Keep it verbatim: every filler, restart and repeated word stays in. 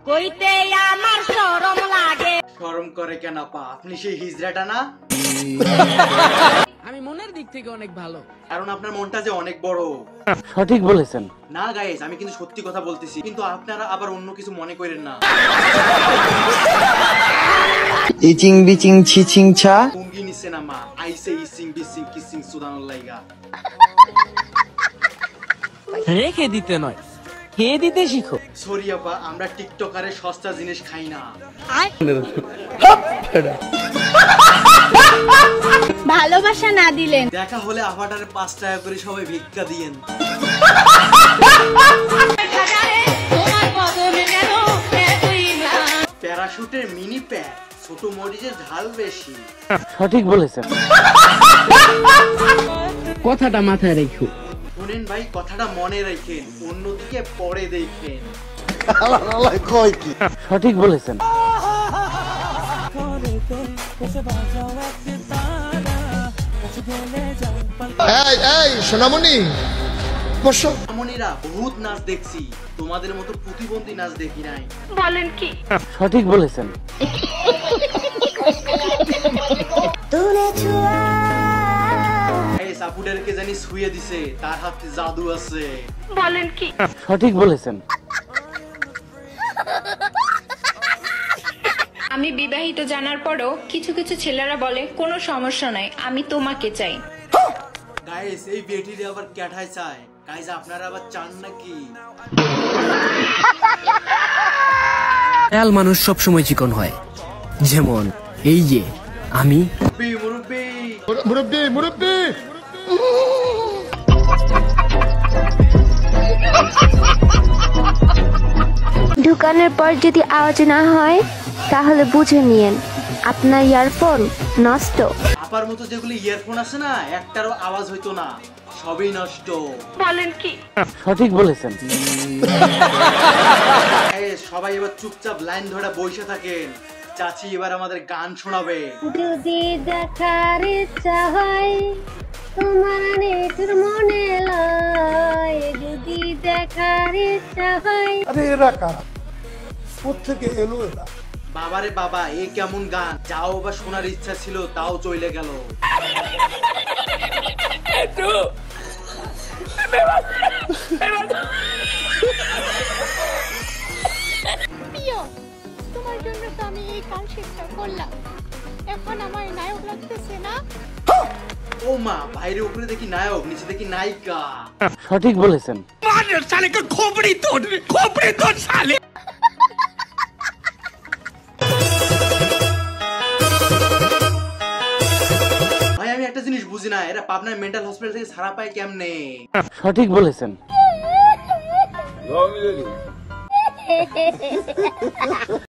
কইতে আমার শরম লাগে। শরম করে কেন আপা? আপনি সেই হিজড়াটা না? আমি মনের দিক থেকে অনেক ভালো, কারণ আপনার মনটা যে অনেক বড়। সঠিক বলেছেন। না গাইস, আমি কিন্তু সত্যি কথা বলতেছি, কিন্তু আপনারা আবার অন্য কিছু মনে করেন না। ইচিং বিচিং ছিচিং ছা কুঙ্গি নিছে না মা, আইসে ইসিং বিসিং কিসিং সুদানুল লাইগা। রেখে দিতে নয়, খেয়ে দিতে শিখো। সরি আপা, আমরা টিকটকারে সস্তা জিনিস খাই না। ভালোবাসা না দিলেন, দেখা হলে আপাটারে পাঁচ টাকা করে সবাই ভিক্ষা দিয়েন। প্যারাশুটের মিনি প্যাক, ছোট মরিচের ঝাল বেশি। সঠিক বলেছেন। কথাটা মাথায় রেখো। শুনেন ভাই, কথাটা মনে রাখেন, অন্যদিকে পরে দেখেন। সঠিক বলেছেন। এই এই সোনামণি বসো। সোনামণিরা বহুত নাচ দেখছি, তোমাদের মতো প্রতিবন্ধী নাচ দেখি নাই। বলেন কি? সঠিক বলেছেন। এই সাপুডারকে জানি শুয়ে দিছে, তার হাতে জাদু আছে। বলেন কি? সঠিক বলেছেন। আমি বিবাহিত জানার পরও কিছু কিছু ছেলেরা বলে কোনো সমস্যা নাই, আমি তোমাকে চাই। গাইস, এই বেটিরে আবার ক্যাঠায় চায়। গাইস, আপনারা আবার চান নাকি? খেয়াল মানুষ সবসময় চিকন হয়, যেমন এই যে আমি। মুরব্বি মুরব্বি মুরব্বি ঢুকানোর পর যদি আওয়াজ না হয় তাহলে বুঝে নিয়েন আপনার ইয়ারফোন নষ্ট। আপার মতো যেগুলো ইয়ারফোন আছে না, একটারও আওয়াজ হইতো না, সবই নষ্ট। বলেন কি? সঠিক বলেছেন। এই সবাই এবার চুপচাপ লাইন ধরে বসে থাকেন, চাচি এবার আমাদের গান শোনাবে। যদি দেখার ইচ্ছা হয় তোমার নেটুর মনে লয়, যদি দেখার ইচ্ছা হয়। আরে এরা কারা? কোত্থেকে এলো এরা? বাবারে বাবা, এ কেমন গান! যাও বা শোনার ইচ্ছা ছিল, তাও চলে গেল। তোমার জন্য তো আমি এই গান শেখা করলাম, এখন আমার নায়ক লাগতেছে না। ও মা, বাইরে উপরে দেখি নায়ক, নিচে দেখি নায়িকা। সঠিক বলেছেন। ভাই, আমি একটা জিনিস বুঝি না, এরা পাবনার মেন্টাল হসপিটাল থেকে ছাড়া পায় কেমনে? সঠিক বলেছেন।